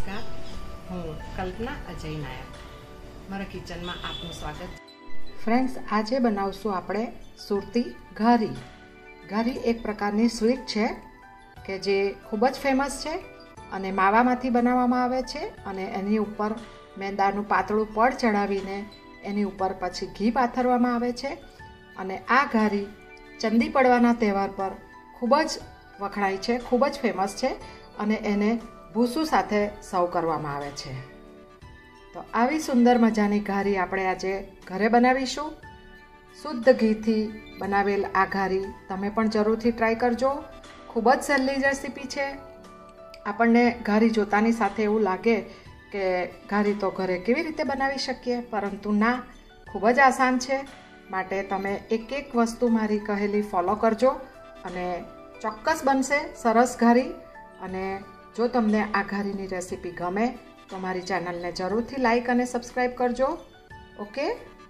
નમસ્કાર, હું કલ્પના અજય નાયક. મારા કિચનમાં આપનું સ્વાગત. ફ્રેન્ડ્સ, આજે બનાવશું આપણે સુરતી ઘારી. ઘારી એક પ્રકારની સ્વીટ છે કે જે ખૂબ જ ફેમસ છે અને માવામાંથી બનાવવામાં આવે છે અને એની ઉપર મેંદાનું પાતળું પડ ચડાવીને એની ઉપર પછી ઘી પાથરવામાં આવે છે. અને આ ઘારી ચંદી પડવાના તહેવાર પર ખૂબ જ વખણાય છે, ખૂબ જ ફેમસ છે અને એને ભૂસું સાથે સર્વ કરવામાં આવે છે. તો આવી સુંદર મજાની ઘારી આપણે આજે ઘરે બનાવીશું. શુદ્ધ ઘીથી બનાવેલ આ ઘારી તમે પણ જરૂરથી ટ્રાય કરજો. ખૂબ જ સહેલી રેસીપી છે. આપણને ઘારી જોતાની સાથે એવું લાગે કે ઘારી તો ઘરે કેવી રીતે બનાવી શકીએ, પરંતુ ના, ખૂબ જ આસાન છે. માટે તમે એક એક વસ્તુ મારી કહેલી ફોલો કરજો અને ચોક્કસ બનશે સરસ ઘારી. અને જો તમને આ ઘારીની રેસીપી ગમે તો મારી ચેનલને જરૂરથી લાઈક અને સબસ્ક્રાઈબ કરજો. ઓકે,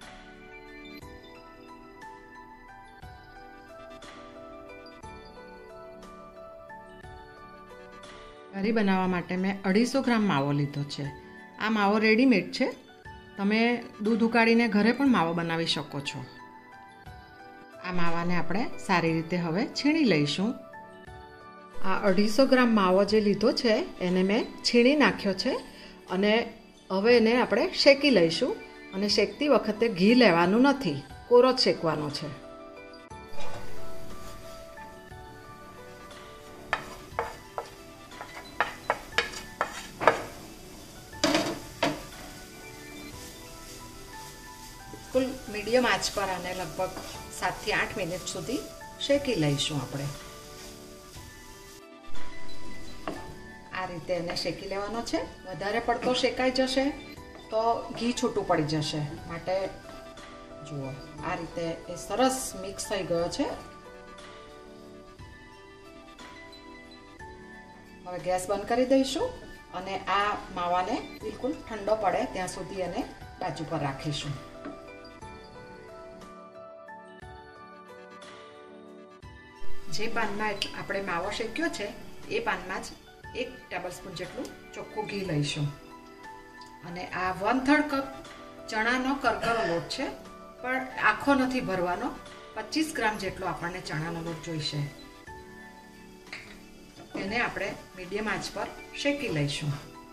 ઘારી બનાવવા માટે મેં 250 ગ્રામ માવો લીધો છે. આ માવો રેડીમેડ છે. તમે દૂધ ઉકાળીને ઘરે પણ માવો બનાવી શકો છો. આ માવાને આપણે સારી રીતે હવે છીણી લઈશું. આ 250 ગ્રામ માવો જે લીધો છે એને મેં છીણી નાખ્યો છે અને હવે એને આપણે શેકી લઈશું. અને શેકતી વખતે ઘી લેવાનું નથી, કોરો જ શેકવાનો છે. બિલકુલ મીડિયમ આંચ પર આને લગભગ 7 થી 8 મિનિટ સુધી શેકી લઈશું આપણે. આ રીતે એને શેકી લેવાનો છે. વધારે પડતો શેકાઈ જશે તો ઘી છૂટું પડી જશે. માટે જુઓ, આ રીતે એ સરસ મિક્સ થઈ ગયો છે. હવે ગેસ બંધ કરી દઈશું અને આ માવાને બિલકુલ ઠંડો પડે ત્યાં સુધી એને બાજુ પર રાખીશું. જે પાનમાં આપણે માવો શેક્યો છે એ પાનમાં જ 1 ટેબલસ્પૂન જેટલું ચોખ્ખું ઘી લઈશું. અને આ 1/3 કપ ચણાનો કરકરો લોટ છે, પણ આખો નથી ભરવાનો. 25 ગ્રામ જેટલો આપણને ચણાનો લોટ જોઈશે. એને આપણે મીડિયમ આંચ પર શેકી લઈશું.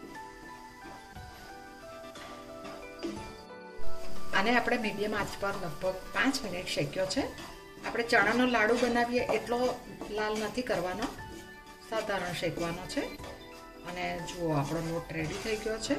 આને આપણે મીડિયમ આંચ પર લગભગ 5 મિનિટ શેક્યો છે. આપણે ચણાનો લાડુ બનાવીએ એટલો લાલ નથી કરવાનો, સાધારણ શેકવાનો છે. અને જુઓ, આપણો લોટ રેડી થઈ ગયો છે.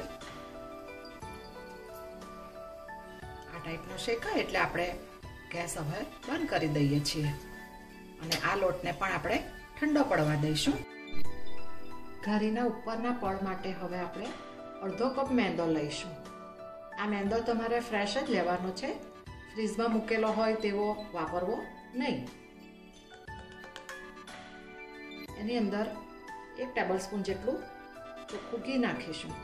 આ ટાઈપનો શેકાય એટલે આપણે ગેસ હવે બંધ કરી દઈએ છીએ અને આ લોટને પણ આપણે ઠંડો પડવા દઈશું. ઘારીના ઉપરના પડ માટે હવે આપણે 1/2 કપ મેંદો લઈશું. આ મેંદો તમારે ફ્રેશ જ લેવાનો છે, ફ્રીઝમાં મૂકેલો હોય તેવો વાપરવો નહીં. એની અંદર 1 ટેબલસ્પૂન જેટલું ચોખ્ખું ઘી નાખીશું.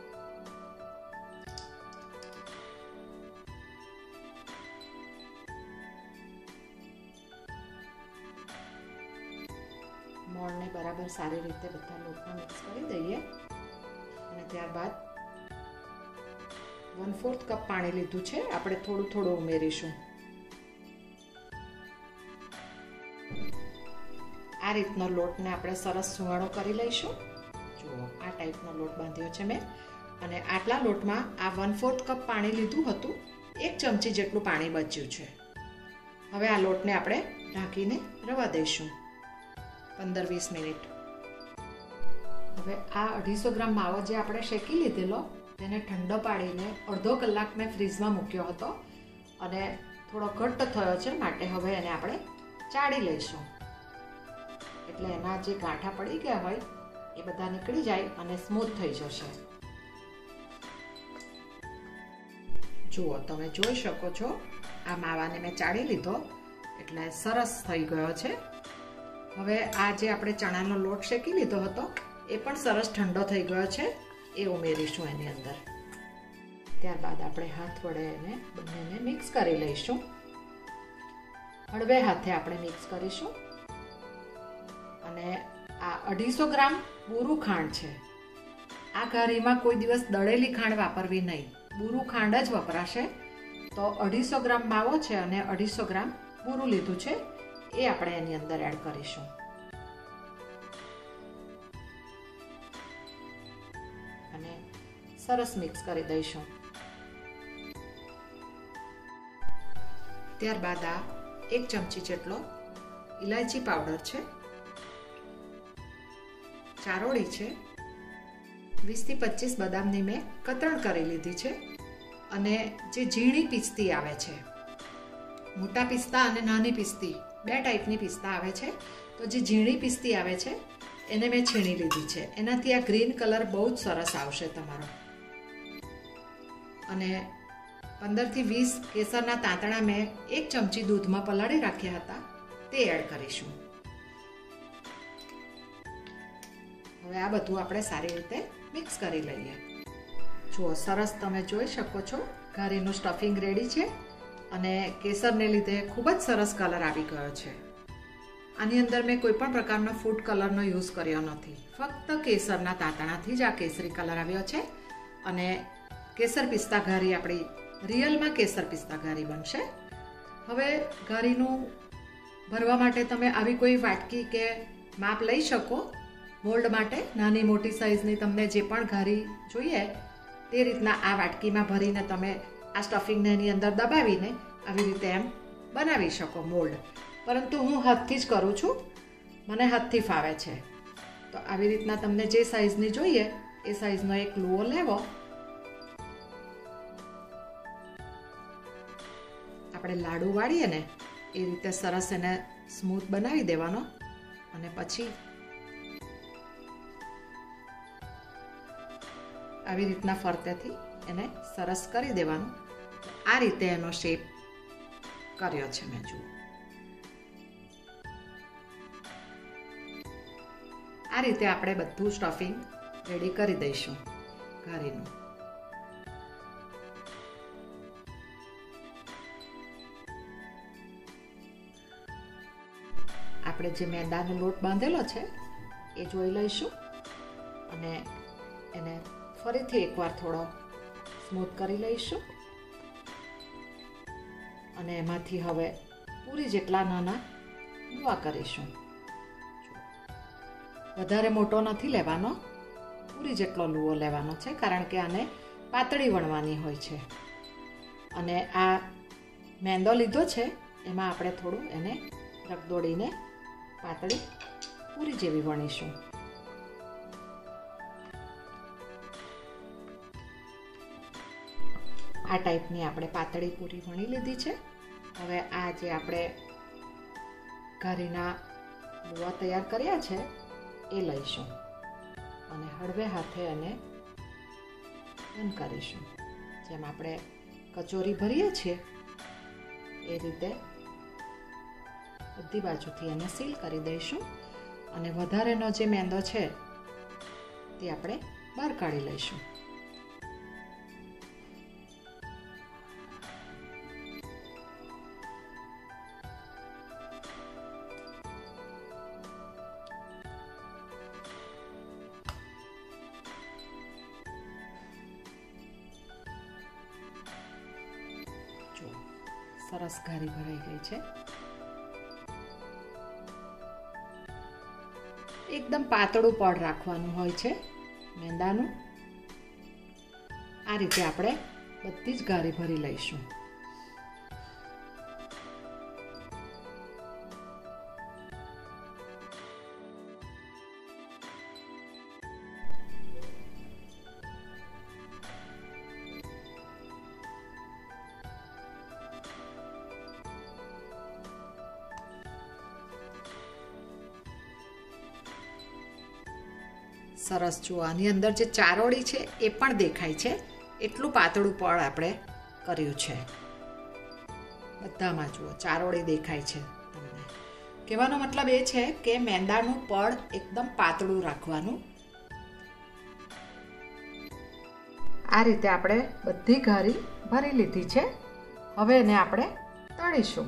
મોણને બરાબર સારી રીતે બધા લોટમાં મિક્સ કરી દઈએ અને ત્યારબાદ 1/4 કપ પાણી લીધું છે. આપણે થોડું થોડું ઉમેરીશું. આ રીતનો લોટને આપણે સરસ સુવાળો કરી લઈશું. જુઓ, આ ટાઈપનો લોટ બાંધ્યો છે મેં. અને આટલા લોટમાં આ 1/4 કપ પાણી લીધું હતું, 1 ચમચી જેટલું પાણી બચ્યું છે. હવે આ લોટને આપણે ઢાંકીને રવા દઈશું 15-20 મિનિટ. હવે આ 250 ગ્રામ માવો જે આપણે શેકી લીધેલો તેને ઠંડો પાડીને અડધો કલાક મેં ફ્રીઝમાં મૂક્યો હતો અને થોડો ઘટ્ટ થયો છે. માટે હવે એને આપણે ચાળી લઈશું. એટલે એના જે ગાંઠા પડી ગયા હોય એ બધા નીકળી જાય અને સ્મૂથ થઈ જશે. જુઓ, તમે જોઈ શકો છો, આ માવાને મેં ચાળી લીધો એટલે સરસ થઈ ગયો છે. હવે આ જે આપણે ચણાનો લોટ શેકી લીધો હતો એ પણ સરસ ઠંડો થઈ ગયો છે. એ ઉમેરીશું એની અંદર. ત્યારબાદ આપણે હાથ વડે એને બંનેને મિક્સ કરી લઈશું. હળવે હાથે આપણે મિક્સ કરીશું. અને આ 250 ગ્રામ બુરું ખાંડ છે. આ ઘારીમાં કોઈ દિવસ દળેલી ખાંડ વાપરવી નહીં, બૂરું ખાંડ જ વપરાશે. તો 250 ગ્રામ માવો છે અને 250 ગ્રામ બૂરું લીધું છે, એ આપણે એની અંદર એડ કરીશું. અને સરસ મિક્સ કરી દઈશું. ત્યારબાદ આ 1 ચમચી જેટલો ઇલાયચી પાવડર છે, ચારોળી છે, 20 થી 25 બદામની મેં કતરણ કરી લીધી છે. અને જે ઝીણી પિસ્તી આવે છે, મોટા પિસ્તા અને નાની પિસ્તી બે ટાઈપની પિસ્તા આવે છે. તો જે ઝીણી પિસ્તી આવે છે એને મેં છીણી લીધી છે. એનાથી આ ગ્રીન કલર બહુ જ સરસ આવશે તમારો. અને 15 થી 20 કેસરના તાંતણા મેં 1 ચમચી દૂધમાં પલાળી રાખ્યા હતા, તે એડ કરીશું. હવે આ બધું આપણે સારી રીતે મિક્સ કરી લઈએ. જુઓ, સરસ તમે જોઈ શકો છો ઘારીનું સ્ટફિંગ રેડી છે અને કેસરને લીધે ખૂબ જ સરસ કલર આવી ગયો છે. આની અંદર મેં કોઈ પણ પ્રકારનો ફૂડ કલરનો યુઝ કર્યો નથી, ફક્ત કેસરના તાંતણાથી જ આ કેસરી કલર આવ્યો છે. અને કેસર પિસ્તા ઘારી આપણી રિયલમાં કેસર પિસ્તા ઘારી બનશે. હવે ઘારીનું ભરવા માટે તમે આવી કોઈ વાટકી કે માપ લઈ શકો. મોલ્ડ માટે નાની મોટી સાઈઝની તમને જે પણ ઘારી જોઈએ તે રીતના આ વાટકીમાં ભરીને તમે આ સ્ટફિંગને એની અંદર દબાવીને આવી રીતે એમ બનાવી શકો મોલ્ડ. પરંતુ હું હાથથી જ કરું છું, મને હાથથી ફાવે છે. તો આવી રીતના તમને જે સાઈઝની જોઈએ એ સાઈઝનો એક લુઓ લેવો. આપણે લાડુ વાળીએ ને એ રીતે સરસ એને સ્મૂથ બનાવી દેવાનો અને પછી આવી રીતના ફરતેથી એને સરસ કરી દેવાનું. આ રીતે એનો શેપ કર્યો છે મેં. જુઓ, આ રીતે આપણે બધું સ્ટફિંગ રેડી કરી દઈશું ઘારીનું. આપણે જે મેંદાનો લોટ બાંધેલો છે એ જોઈ લઈશું અને એને ફરીથી એકવાર થોડો સ્મૂથ કરી લઈશું. અને એમાંથી હવે પૂરી જેટલા નાના લુઆ કરીશું. વધારે મોટો નથી લેવાનો, પૂરી જેટલો લુઓ લેવાનો છે, કારણ કે આને પાતળી વણવાની હોય છે. અને આ મેંદો લીધો છે એમાં આપણે થોડું એને રગદોળીને પાતળી પૂરી જેવી વણીશું. આ ટાઈપની આપણે પાતળી પૂરી વણી લીધી છે. હવે આ જે આપણે ઘારીના લુઆ તૈયાર કર્યા છે એ લઈશું અને હળવે હાથે એને બંધ કરીશું. જેમ આપણે કચોરી ભરીએ છીએ એ રીતે બધી બાજુથી એને સીલ કરી દઈશું. અને વધારેનો જે મેંદો છે તે આપણે બહાર કાઢી લઈશું. સરસ ઘારી ભરાઈ ગઈ છે. એકદમ પાતળું પડ રાખવાનું હોય છે મેંદાનું. આ રીતે આપણે બધી જ ઘારી ભરી લઈશું. સરસ. જુઓ, આની અંદર જે ચારોળી છે એ પણ દેખાય છે, એટલું પાતળું પડ આપણે કર્યું છે. બધામાં જુઓ ચારોળી દેખાય છે તમને. કહેવાનો મતલબ એ છે કે મેંદાનું પડ એકદમ પાતળું રાખવાનું. આ રીતે આપણે બધી ઘારી ભરી લીધી છે. હવે એને આપણે તળીશું.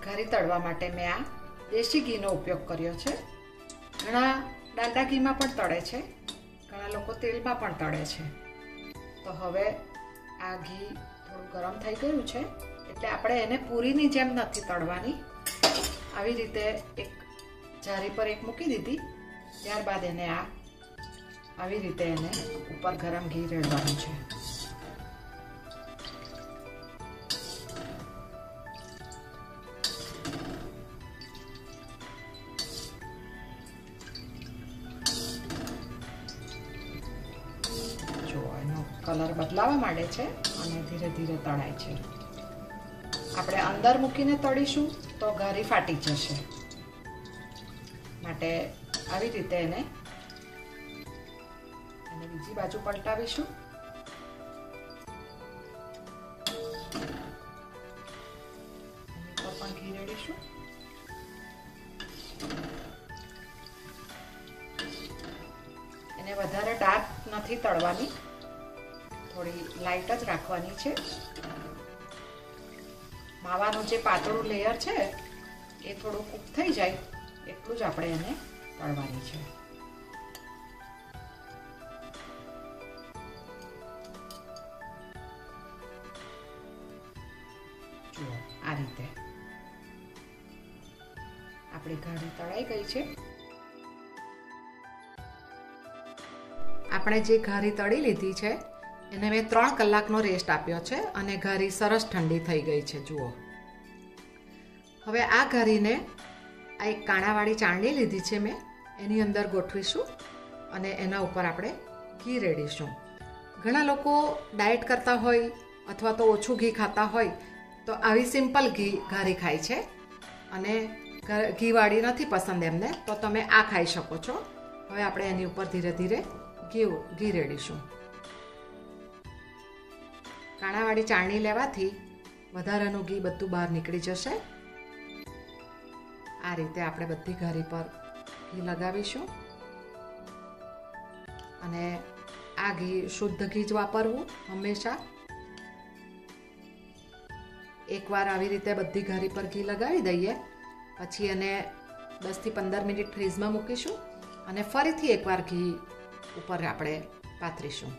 ઘારી તળવા માટે મેં આ દેશી ઘીનો ઉપયોગ કર્યો છે. ઘણા ડાંડા ઘીમાં પણ તળે છે, ઘણા લોકો તેલમાં પણ તળે છે. તો હવે આ ઘી થોડું ગરમ થઈ ગયું છે એટલે આપણે એને પૂરીની જેમ નથી તળવાની. આવી રીતે એક જારી પર એક મૂકી દીધી. ત્યારબાદ એને આવી રીતે એને ઉપર ગરમ ઘી રેડવાનું છે. જો એનો કલર બદલાવા માંડે છે અને ધીરે ધીરે તળાય છે. આપણે અંદર મૂકીને તળીશું તો ઘારી ફાટી જશે, માટે આવી રીતે એને બીજી બાજુ પલટાવીશું. એની પર પણ ઘી રેડીશું. એને વધારે ડાર્ક નથી તળવાની, થોડી લાઇટ જ રાખવાની છે. માવાનું જે પાતળું લેયર છે એ થોડું કૂક થઈ જાય એટલું જ આપણે એને તળવાની છે. જુઓ આ રીતે આપણી ઘારી તળાઈ ગઈ છે. આપણે જે ઘારી તળી લીધી છે એને મેં 3 કલાકનો રેસ્ટ આપ્યો છે અને ઘારી સરસ ઠંડી થઈ ગઈ છે. જુઓ હવે આ ઘારીને આ એક કાણાવાળી ચાળણી લીધી છે મેં, એની અંદર ગોઠવીશું અને એના ઉપર આપણે ઘી રેડીશું. ઘણા લોકો ડાયટ કરતા હોય અથવા તો ઓછું ઘી ખાતા હોય તો આવી સિમ્પલ ઘારી ખાય છે અને ઘીવાળી નથી પસંદ એમને, તો તમે આ ખાઈ શકો છો. હવે આપણે એની ઉપર ધીરે ધીરે ઘી રેડીશું. કાણાવાળી ચાળણી લેવાથી વધારાનું ઘી બધું બહાર નીકળી જશે. આ રીતે આપણે બધી ઘારી પર ઘી લગાવીશું અને આ ઘી શુદ્ધ ઘી જ વાપરવું હંમેશા. એકવાર આવી રીતે બધી ઘારી પર ઘી લગાવી દઈએ પછી એને 10 થી 15 મિનિટ ફ્રીઝમાં મૂકીશું અને ફરીથી એકવાર ઘી ઉપર આપણે પાથરીશું.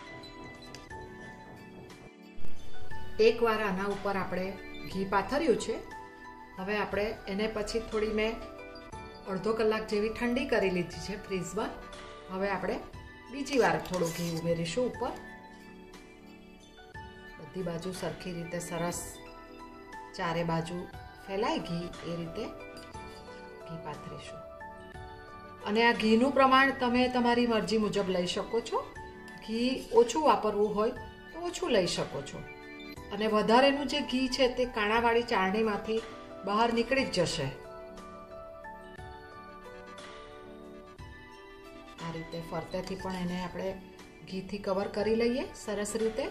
એકવાર આના ઉપર આપણે ઘી પાથર્યું છે. હવે આપણે એને પછી થોડી મેં અડધો કલાક જેવી ઠંડી કરી લીધી છે ફ્રીઝમાં. હવે આપણે બીજી વાર થોડું ઘી ઉમેરીશું ઉપર. બધી બાજુ સરખી રીતે સરસ ચારે બાજુ ફેલાય ઘી એ રીતે ઘી પાથરીશું. અને આ ઘીનું પ્રમાણ તમે તમારી મરજી મુજબ લઈ શકો છો. ઘી ઓછું વાપરવું હોય તો ઓછું લઈ શકો છો અને વધારેનું જે ઘી છે તે કાણાવાળી ચાળણીમાંથી બહાર નીકળી જ જશે. આ રીતે ફરતેથી પણ એને આપણે ઘીથી કવર કરી લઈએ સરસ રીતે.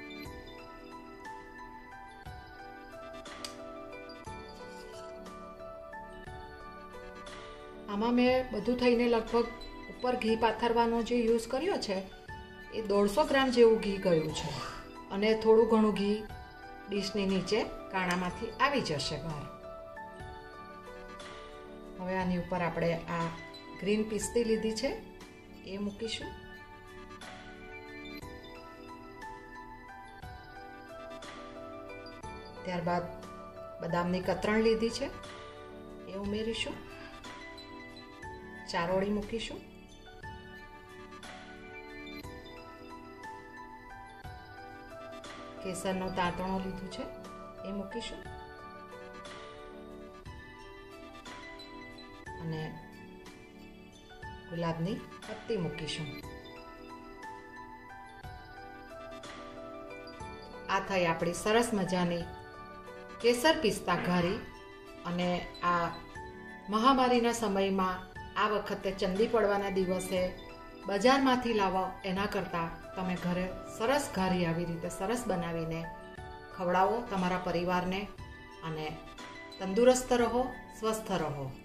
આમાં મેં બધું થઈને લગભગ ઉપર ઘી પાથરવાનો જે યુઝ કર્યો છે એ 150 ગ્રામ જેવું ઘી ગયું છે અને થોડું ઘણું ઘી ડીશની નીચે કાણામાંથી આવી જશે બહાર. હવે આની ઉપર આપણે આ ગ્રીન પિસ્તી લીધી છે એ મૂકીશું. ત્યારબાદ બદામની કતરણ લીધી છે એ ઉમેરીશું. ચારોળી મૂકીશું. કેસરનો તાંતણો લીધું છે એ મૂકીશું અને ગુલાબની પત્તી મૂકીશું. આ થઈ આપણી સરસ મજાની કેસર પિસ્તા ઘારી. અને આ મહામારીના સમયમાં આ વખતે ચંદી પડવાના દિવસે બજારમાંથી લાવો એના કરતાં તમે ઘરે સરસ ઘારી આવી રીતે સરસ બનાવીને ખવડાવો તમારા પરિવારને અને તંદુરસ્ત રહો, સ્વસ્થ રહો.